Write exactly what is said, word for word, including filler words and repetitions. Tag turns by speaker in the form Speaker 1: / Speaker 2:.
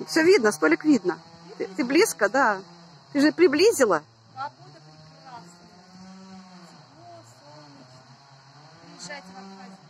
Speaker 1: Все видно, столик видно. Ты, ты близко, да. Ты же приблизила.
Speaker 2: Погода прекрасная. Тепло, солнечно. Приезжайте в Абхазию.